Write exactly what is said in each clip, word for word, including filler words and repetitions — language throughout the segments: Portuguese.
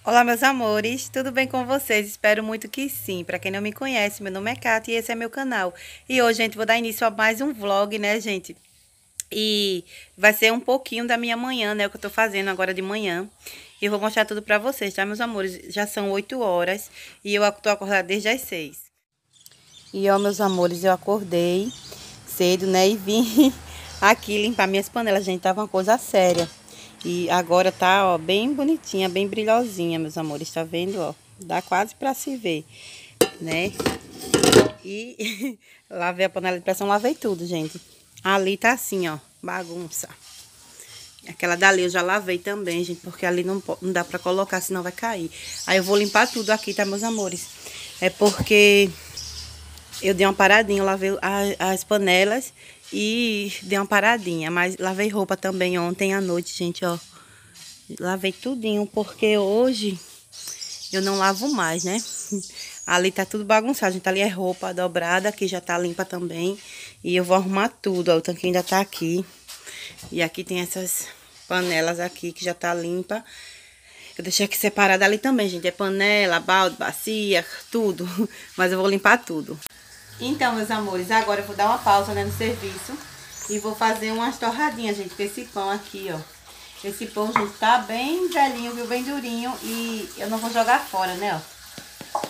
Olá, meus amores, tudo bem com vocês? Espero muito que sim. Para quem não me conhece, meu nome é Kátia e esse é meu canal. E hoje, gente, vou dar início a mais um vlog, né, gente? E vai ser um pouquinho da minha manhã, né, o que eu tô fazendo agora de manhã. E eu vou mostrar tudo pra vocês, tá, meus amores? Já são oito horas e eu tô acordada desde as seis. E ó, meus amores, eu acordei cedo, né, e vim aqui limpar minhas panelas, gente, tava uma coisa séria. E agora tá, ó, bem bonitinha, bem brilhosinha, meus amores, tá vendo, ó? Dá quase pra se ver, né? E lavei a panela de pressão, lavei tudo, gente. Ali tá assim, ó, bagunça. Aquela dali eu já lavei também, gente, porque ali não, não dá pra colocar, senão vai cair. Aí eu vou limpar tudo aqui, tá, meus amores? É porque eu dei uma paradinha, eu lavei a, as panelas e dei uma paradinha. Mas lavei roupa também ontem à noite, gente, ó. Lavei tudinho, porque hoje eu não lavo mais, né? Ali tá tudo bagunçado, gente. Ali é roupa dobrada, aqui já tá limpa também. E eu vou arrumar tudo, ó. O tanque ainda tá aqui. E aqui tem essas panelas aqui que já tá limpa. Eu deixei aqui separada ali também, gente. É panela, balde, bacia, tudo. Mas eu vou limpar tudo. Então, meus amores, agora eu vou dar uma pausa, né, no serviço. E vou fazer umas torradinhas, gente, com esse pão aqui, ó. Esse pão, gente, tá bem velhinho, viu? Bem durinho. E eu não vou jogar fora, né, ó.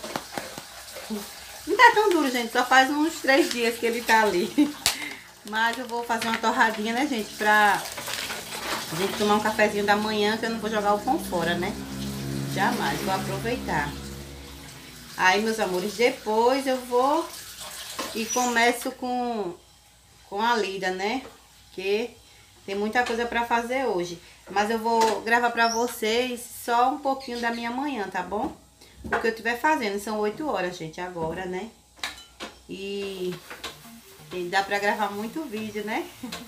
Não tá tão duro, gente. Só faz uns três dias que ele tá ali. Mas eu vou fazer uma torradinha, né, gente? Pra a gente tomar um cafezinho da manhã, que eu não vou jogar o pão fora, né? Jamais. Vou aproveitar. Aí, meus amores, depois eu vou e começo com, com a lida, né? Que tem muita coisa pra fazer hoje. Mas eu vou gravar pra vocês só um pouquinho da minha manhã, tá bom? O que eu estiver fazendo. São oito horas, gente, agora, né? E, e dá pra gravar muito vídeo, né?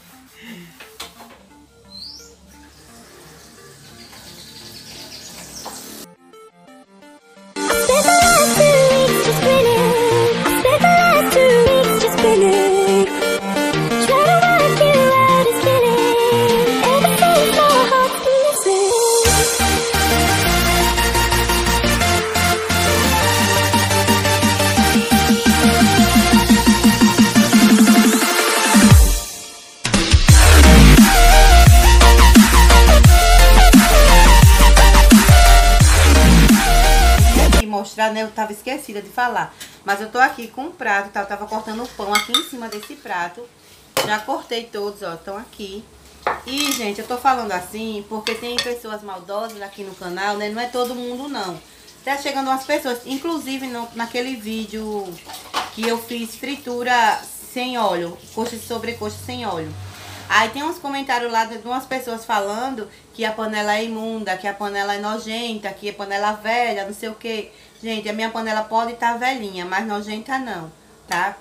Mostrar, né? Eu tava esquecida de falar. Mas eu tô aqui com um prato, tá? Eu tava cortando o pão aqui em cima desse prato. Já cortei todos, ó, estão aqui. E, gente, eu tô falando assim porque tem pessoas maldosas aqui no canal, né? Não é todo mundo, não. Tá chegando umas pessoas, inclusive no, naquele vídeo que eu fiz fritura sem óleo, coxa de sobrecoxa sem óleo. Aí tem uns comentários lá de umas pessoas falando que a panela é imunda, que a panela é nojenta, que a panela é velha, não sei o que. Gente, a minha panela pode estar velhinha, mas nojenta não, tá?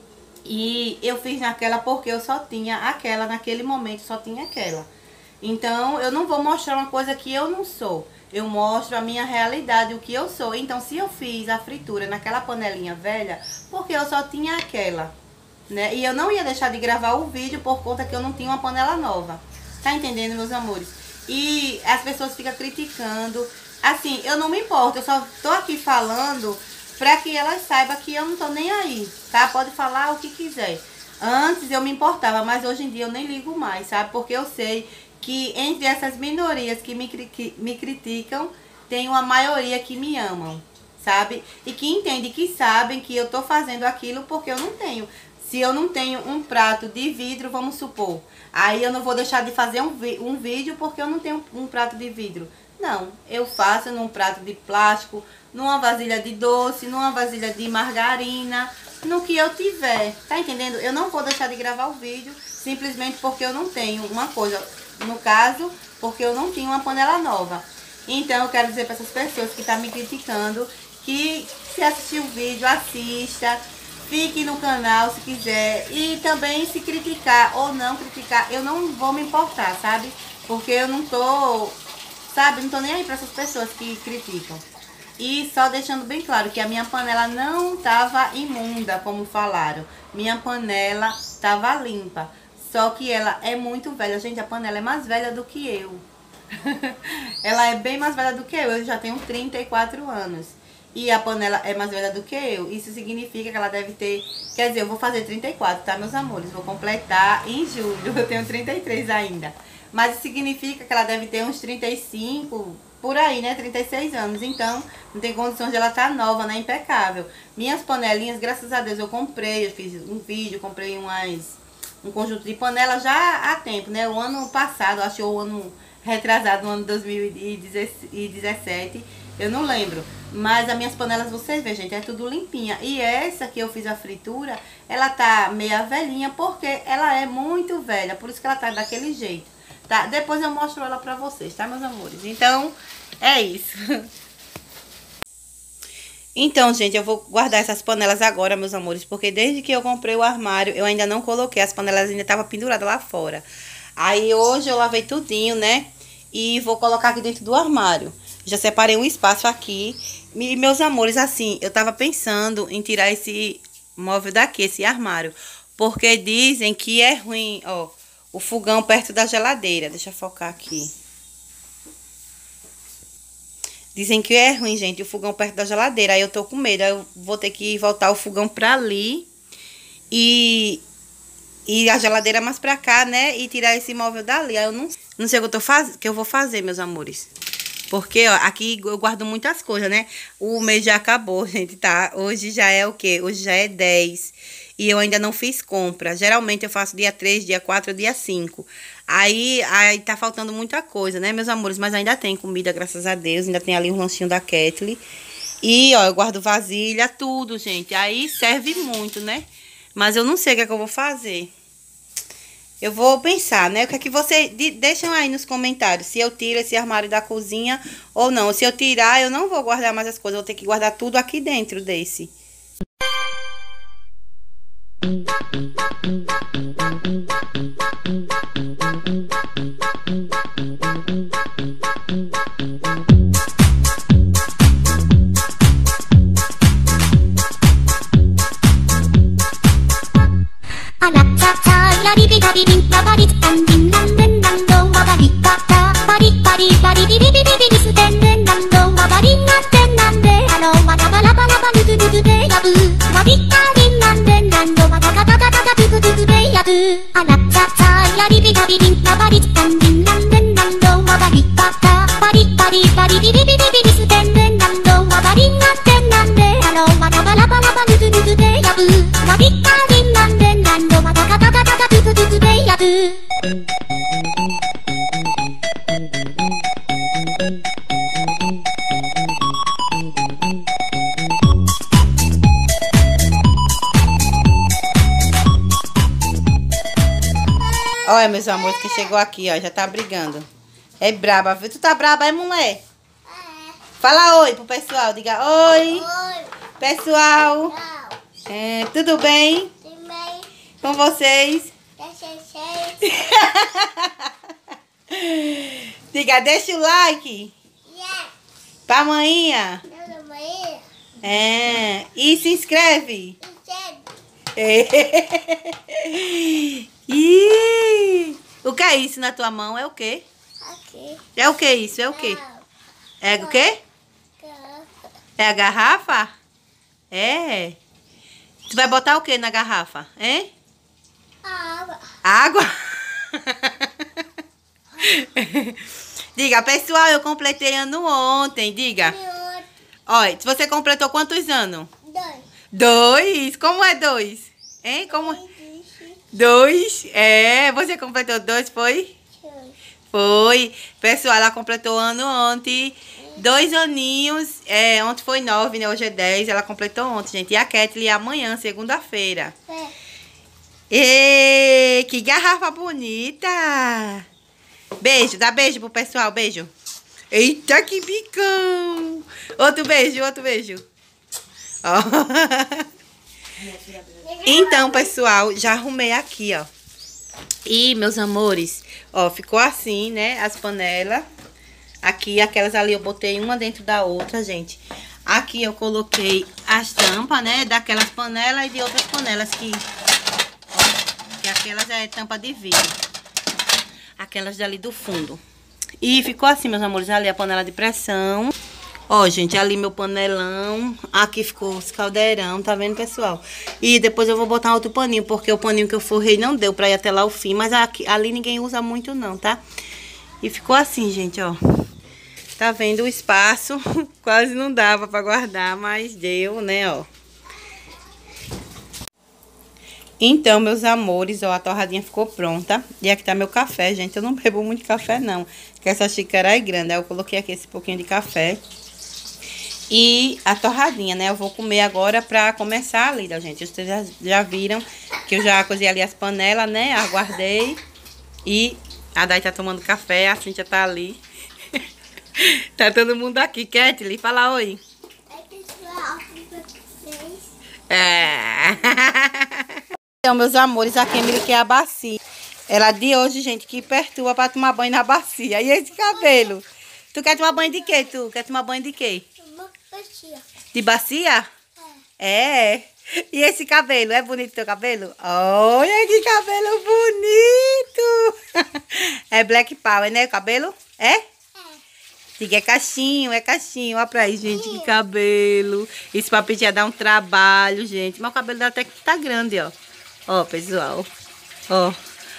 E eu fiz naquela porque eu só tinha aquela, naquele momento só tinha aquela. Então, eu não vou mostrar uma coisa que eu não sou. Eu mostro a minha realidade, o que eu sou. Então, se eu fiz a fritura naquela panelinha velha, porque eu só tinha aquela, né? E eu não ia deixar de gravar o vídeo por conta que eu não tinha uma panela nova. Tá entendendo, meus amores? E as pessoas ficam criticando. Assim, eu não me importo, eu só tô aqui falando pra que elas saibam que eu não tô nem aí, tá? Pode falar o que quiser. Antes eu me importava, mas hoje em dia eu nem ligo mais, sabe? Porque eu sei que entre essas minorias que me, que me criticam, tem uma maioria que me amam, sabe? E que entende, que sabem que eu tô fazendo aquilo porque eu não tenho. Se eu não tenho um prato de vidro, vamos supor, aí eu não vou deixar de fazer um, um vídeo porque eu não tenho um prato de vidro. Não, eu faço num prato de plástico, numa vasilha de doce, numa vasilha de margarina, no que eu tiver, tá entendendo? Eu não vou deixar de gravar o vídeo simplesmente porque eu não tenho uma coisa, no caso, porque eu não tinha uma panela nova. Então eu quero dizer para essas pessoas que estão me criticando que se assistir o vídeo, assista. Fique no canal se quiser. E também se criticar ou não criticar, eu não vou me importar, sabe? Porque eu não tô, sabe? Não tô nem aí pra essas pessoas que criticam. E só deixando bem claro que a minha panela não tava imunda, como falaram. Minha panela tava limpa. Só que ela é muito velha. Gente, a panela é mais velha do que eu. Ela é bem mais velha do que eu, eu já tenho trinta e quatro anos. E a panela é mais velha do que eu. Isso significa que ela deve ter... Quer dizer, eu vou fazer trinta e quatro, tá, meus amores? Vou completar em julho. Eu tenho trinta e três ainda. Mas isso significa que ela deve ter uns trinta e cinco, por aí, né? trinta e seis anos. Então, não tem condições de ela estar nova, né? Impecável. Minhas panelinhas, graças a Deus, eu comprei. Eu fiz um vídeo, comprei umas, um conjunto de panelas já há tempo, né? O ano passado, acho que o ano retrasado, no ano dois mil e dezessete. Eu não lembro. Mas as minhas panelas, vocês veem, gente, é tudo limpinha. E essa que eu fiz a fritura, ela tá meia velhinha, porque ela é muito velha. Por isso que ela tá daquele jeito, tá? Depois eu mostro ela pra vocês, tá, meus amores? Então, é isso. Então, gente, eu vou guardar essas panelas agora, meus amores, porque desde que eu comprei o armário, eu ainda não coloquei. As panelas ainda estavam penduradas lá fora. Aí, hoje eu lavei tudinho, né? E vou colocar aqui dentro do armário. Já separei um espaço aqui. E, meus amores, assim, eu tava pensando em tirar esse móvel daqui, esse armário. Porque dizem que é ruim, ó, o fogão perto da geladeira. Deixa eu focar aqui. Dizem que é ruim, gente, o fogão perto da geladeira. Aí eu tô com medo. Aí eu vou ter que voltar o fogão pra ali. E... E a geladeira mais pra cá, né? E tirar esse móvel dali. Aí eu não, não sei o que eu, tô faz... que eu vou fazer, meus amores. Porque, ó, aqui eu guardo muitas coisas, né? O mês já acabou, gente, tá? Hoje já é o quê? Hoje já é dez. E eu ainda não fiz compra. Geralmente eu faço dia três, dia quatro, dia cinco. Aí, aí tá faltando muita coisa, né, meus amores? Mas ainda tem comida, graças a Deus. Ainda tem ali um lanchinho da Kathleen. E, ó, eu guardo vasilha, tudo, gente. Aí serve muito, né? Mas eu não sei o que é que eu vou fazer. Eu vou pensar, né? O que é que vocês... Deixam aí nos comentários se eu tiro esse armário da cozinha ou não. Se eu tirar, eu não vou guardar mais as coisas. Eu vou ter que guardar tudo aqui dentro desse. Olha, meus amores, que chegou aqui, ó, já tá brigando. É braba, viu? Tu tá braba, é, mulher? É. Fala oi pro pessoal, diga oi. Oi. Pessoal. É, tudo bem? Tudo bem. Com vocês? Diga, deixa o like. Yeah. Pra amanhã. É. E se inscreve. Ih, o que é isso na tua mão? É o quê? Aqui. É o que isso? É o quê? É o quê? É a garrafa? É. Tu vai botar o que na garrafa? Hein? Água. Água? Diga, pessoal, eu completei ano ontem. Diga. Olha, você completou quantos anos? Dois. Dois? Como é dois? Hein? Como... Dois? É, você completou dois, foi? Foi. Pessoal, ela completou ano ontem. Dois aninhos. É, ontem foi nove, né? Hoje é dez. Ela completou ontem, gente. E a Kathleen amanhã, segunda-feira. É. E que garrafa bonita. Beijo, dá beijo pro pessoal, beijo. Eita, que bicão. Outro beijo, outro beijo. Ó. Então, pessoal, já arrumei aqui, ó. E, meus amores, ó, ficou assim, né, as panelas. Aqui, aquelas ali eu botei uma dentro da outra, gente. Aqui eu coloquei as tampas, né, daquelas panelas e de outras panelas que... Ó, que aquelas é tampa de vidro. Aquelas dali do fundo. E ficou assim, meus amores, ali a panela de pressão. Ó, gente, ali meu panelão. Aqui ficou os caldeirão, tá vendo, pessoal? E depois eu vou botar outro paninho, porque o paninho que eu forrei não deu pra ir até lá o fim. Mas aqui, ali ninguém usa muito não, tá? E ficou assim, gente, ó. Tá vendo o espaço? Quase não dava pra guardar, mas deu, né, ó. Então, meus amores, ó, a torradinha ficou pronta. E aqui tá meu café, gente. Eu não bebo muito café, não. Porque essa xícara é grande. Aí eu coloquei aqui esse pouquinho de café. E a torradinha, né? Eu vou comer agora pra começar a lida, gente. Vocês já, já viram que eu já cozi ali as panelas, né? Aguardei. E a Day tá tomando café. A Cíntia tá ali. Tá todo mundo aqui. Ketley, fala oi. É. Então, meus amores, a Kemily quer a bacia. Ela de hoje, gente, que perturba pra tomar banho na bacia. E esse cabelo? Tu quer tomar banho de quê, tu? Quer tomar banho de quê? Bacia. De bacia? É. É. E esse cabelo? É bonito teu cabelo? Olha que cabelo bonito! É Black Power, né, o cabelo? É? É. Diga, é cachinho, é cachinho. Olha pra aí, gente, que cabelo. Esse papo já dá um trabalho, gente. Mas o cabelo dela até que tá grande, ó. Ó, pessoal. Ó.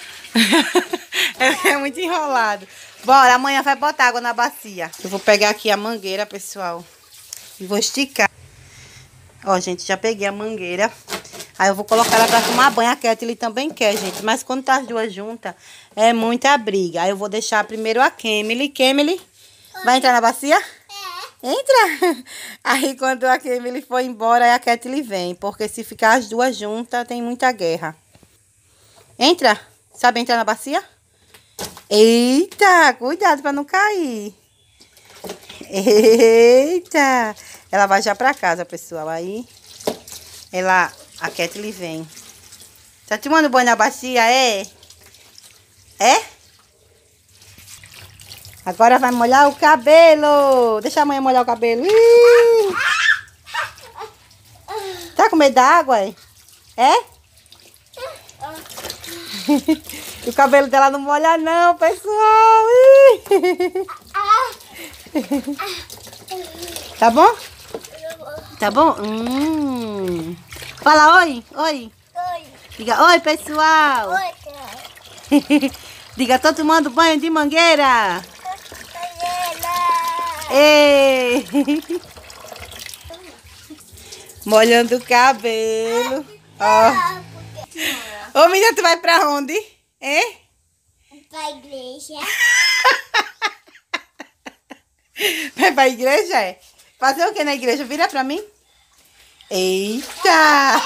É muito enrolado. Bora, amanhã vai botar água na bacia. Eu vou pegar aqui a mangueira, pessoal. E vou esticar. Ó, gente, já peguei a mangueira. Aí eu vou colocar ela pra tomar banho. A Ketley também quer, gente. Mas quando tá as duas juntas, é muita briga. Aí eu vou deixar primeiro a Kemily. Kemily, vai entrar na bacia? É. Entra! Aí quando a Kemily for embora, aí a Ketley vem. Porque se ficar as duas juntas, tem muita guerra. Entra! Sabe entrar na bacia? Eita! Cuidado pra não cair. Eita! Ela vai já pra casa, pessoal. Aí, ela, a Ketley vem. Tá tomando banho na bacia, é? É? Agora vai molhar o cabelo. Deixa a mãe molhar o cabelo. Ih! Tá com medo da água, é? É? O cabelo dela não molha não, pessoal. Tá bom? Tá bom? Hum. Fala oi, oi. Oi. Diga oi, pessoal. Oi, diga, tô tomando banho de mangueira. Mangueira. Ei. Molhando o cabelo. Ó. Ô, menina, tu vai pra onde? Hein? Pra igreja. Vai pra igreja, é? Fazer o que na igreja? Vira pra mim. Eita!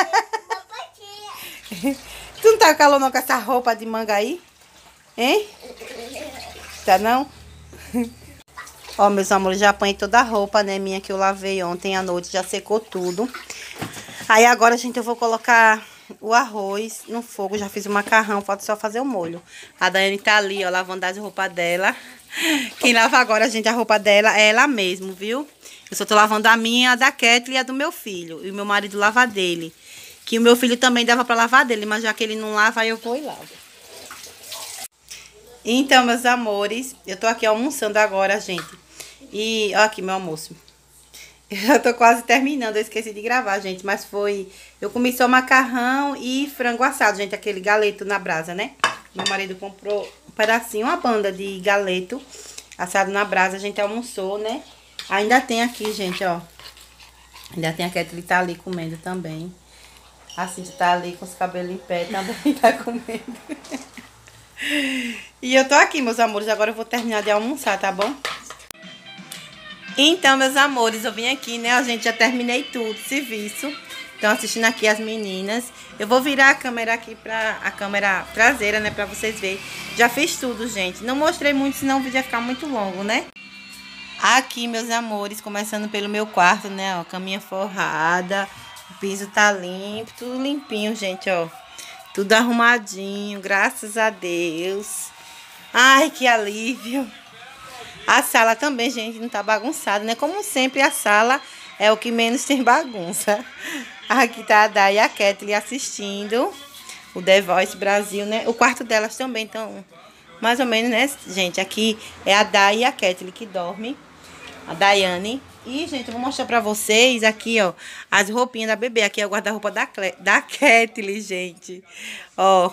Tu não tá com calor não com essa roupa de manga aí? Hein? Tá não? Ó, meus amores, já apanhei toda a roupa, né, minha, que eu lavei ontem à noite. Já secou tudo. Aí agora, gente, eu vou colocar o arroz no fogo. Já fiz o macarrão, falta só fazer o molho. A Daiane tá ali, ó, lavando as roupas dela. Quem lava agora, gente, a roupa dela é ela mesmo, viu? Eu só tô lavando a minha, a da Ketley e a do meu filho. E o meu marido lava a dele. Que o meu filho também dava pra lavar dele, mas já que ele não lava, aí eu vou e lavo. Então, meus amores, eu tô aqui almoçando agora, gente. E, ó aqui meu almoço. Eu já tô quase terminando, eu esqueci de gravar, gente. Mas foi... Eu comi só macarrão e frango assado, gente. Aquele galeto na brasa, né? Meu marido comprou um pedacinho, uma banda de galeto assado na brasa. A gente almoçou, né? Ainda tem aqui, gente, ó. Ainda tem a Ketley tá ali comendo também. A Cíntia tá ali com os cabelos em pé, também tá comendo. E eu tô aqui, meus amores. Agora eu vou terminar de almoçar, tá bom? Então, meus amores, eu vim aqui, né? A gente já terminei tudo, serviço. Estão assistindo aqui as meninas. Eu vou virar a câmera aqui pra... A câmera traseira, né? Pra vocês verem. Já fiz tudo, gente. Não mostrei muito, senão o vídeo ia ficar muito longo, né? Aqui, meus amores, começando pelo meu quarto, né? Ó, caminha forrada. O piso tá limpo, tudo limpinho, gente, ó. Tudo arrumadinho, graças a Deus. Ai, que alívio. A sala também, gente, não tá bagunçada, né? Como sempre, a sala é o que menos tem bagunça. Aqui tá a Day e a Ketley assistindo o The Voice Brasil, né? O quarto delas também estão mais ou menos, né, gente? Aqui é a Day e a Kathleen que dormem. A Daiane. E, gente, eu vou mostrar pra vocês aqui, ó, as roupinhas da bebê. Aqui é o guarda-roupa da, Cle da Kathleen, gente. Ó.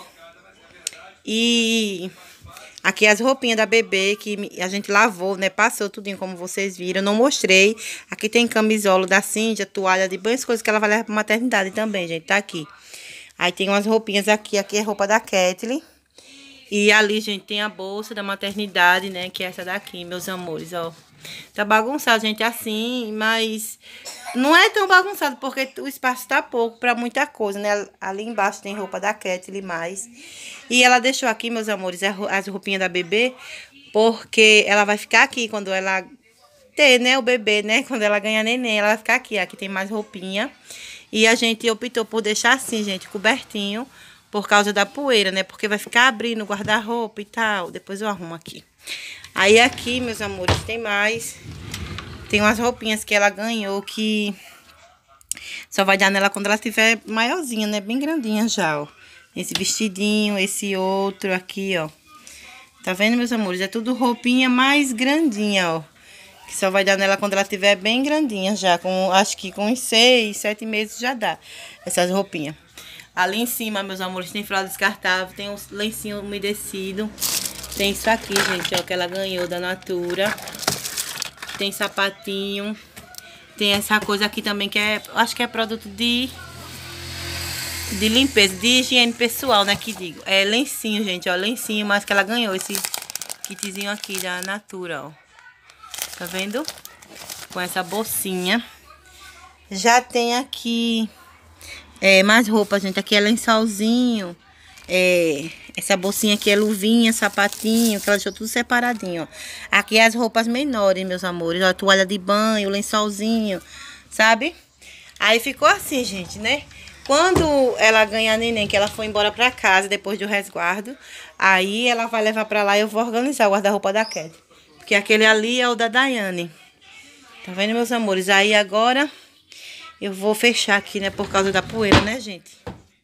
E aqui as roupinhas da bebê que a gente lavou, né? Passou tudinho, como vocês viram. Eu não mostrei. Aqui tem camisola da Cíntia, toalha de banho, as coisas que ela vai levar pra maternidade também, gente. Tá aqui. Aí tem umas roupinhas aqui. Aqui é roupa da Kathleen. E ali, gente, tem a bolsa da maternidade, né? Que é essa daqui, meus amores, ó. Tá bagunçado, gente, assim, mas não é tão bagunçado porque o espaço tá pouco pra muita coisa, né? Ali embaixo tem roupa da Kathleen mais. E ela deixou aqui, meus amores, as roupinhas da bebê, porque ela vai ficar aqui quando ela ter, né, o bebê, né? Quando ela ganhar neném, ela vai ficar aqui. Aqui tem mais roupinha. E a gente optou por deixar assim, gente, cobertinho, por causa da poeira, né? Porque vai ficar abrindo o guarda-roupa e tal. Depois eu arrumo aqui. Aí aqui, meus amores, tem mais. Tem umas roupinhas que ela ganhou que só vai dar nela quando ela tiver maiorzinha, né? Bem grandinha já, ó. Esse vestidinho, esse outro aqui, ó. Tá vendo, meus amores? É tudo roupinha mais grandinha, ó. Que só vai dar nela quando ela tiver bem grandinha já. Com, acho que com uns seis, sete meses já dá essas roupinhas. Ali em cima, meus amores, tem fralda descartável. Tem um lencinho umedecido. Tem isso aqui, gente, ó, que ela ganhou da Natura. Tem sapatinho. Tem essa coisa aqui também, que é, acho que é produto de, de limpeza, de higiene pessoal, né, que digo. É lencinho, gente, ó, lencinho, mas que ela ganhou esse kitzinho aqui da Natura, ó. Tá vendo? Com essa bolsinha. Já tem aqui é, mais roupa, gente. Aqui é lençolzinho. É, essa bolsinha aqui é luvinha, sapatinho, que ela deixou tudo separadinho, ó. Aqui é as roupas menores, meus amores, ó, toalha de banho, lençolzinho, sabe? Aí ficou assim, gente, né? Quando ela ganhar neném, que ela for embora pra casa, depois do resguardo, aí ela vai levar pra lá e eu vou organizar o guarda-roupa da Kathleen. Porque aquele ali é o da Daiane. Tá vendo, meus amores? Aí agora eu vou fechar aqui, né, por causa da poeira, né, gente?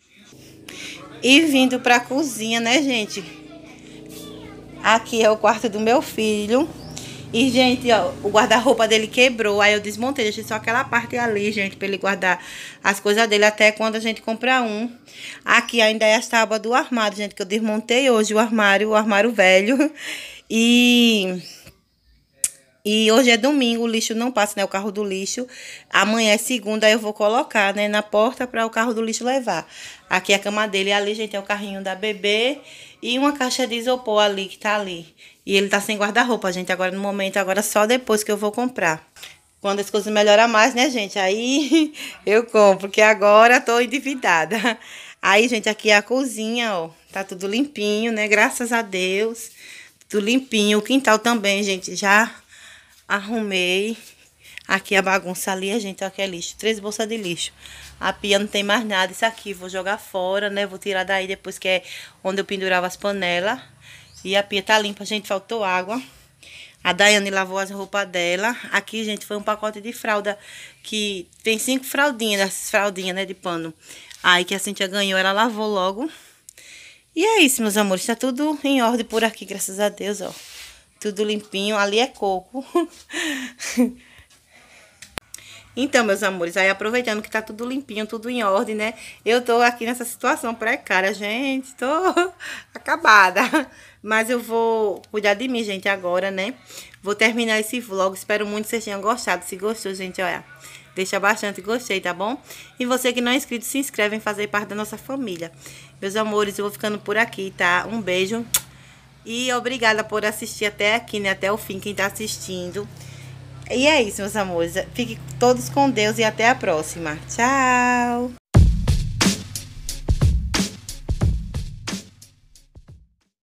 E vindo pra cozinha, né, gente? Aqui é o quarto do meu filho. E, gente, ó, o guarda-roupa dele quebrou. Aí eu desmontei, deixei só aquela parte ali, gente, pra ele guardar as coisas dele até quando a gente comprar um. Aqui ainda é as tábuas do armário, gente, que eu desmontei hoje o armário, o armário velho. E... E hoje é domingo, o lixo não passa, né? O carro do lixo. Amanhã é segunda, aí eu vou colocar, né? Na porta para o carro do lixo levar. Aqui é a cama dele, ali, gente, é o carrinho da bebê. E uma caixa de isopor ali, que tá ali. E ele tá sem guarda-roupa, gente, agora no momento. Agora só depois que eu vou comprar. Quando as coisas melhoram mais, né, gente? Aí eu compro, porque agora tô endividada. Aí, gente, aqui é a cozinha, ó. Tá tudo limpinho, né? Graças a Deus. Tudo limpinho. O quintal também, gente, já... arrumei. Aqui a bagunça ali, a gente, ó, que é lixo. Três bolsas de lixo. A pia não tem mais nada. Isso aqui vou jogar fora, né? Vou tirar daí depois, que é onde eu pendurava as panelas. E a pia tá limpa, gente. Faltou água. A Daiane lavou as roupas dela. Aqui, gente, foi um pacote de fralda. Que tem cinco fraldinhas, dessas fraldinhas, né, de pano. Aí que a Cíntia ganhou, ela lavou logo. E é isso, meus amores. Tá tudo em ordem por aqui, graças a Deus, ó. Tudo limpinho. Ali é coco. Então, meus amores, aí aproveitando que tá tudo limpinho, tudo em ordem, né? Eu tô aqui nessa situação precária, gente. Tô acabada. Mas eu vou cuidar de mim, gente, agora, né? Vou terminar esse vlog. Espero muito que vocês tenham gostado. Se gostou, gente, olha, deixa bastante gostei, tá bom? E você que não é inscrito, se inscreve em fazer parte da nossa família. Meus amores, eu vou ficando por aqui, tá? Um beijo. E obrigada por assistir até aqui, né? Até o fim, quem tá assistindo. E é isso, meus amores. Fiquem todos com Deus e até a próxima. Tchau!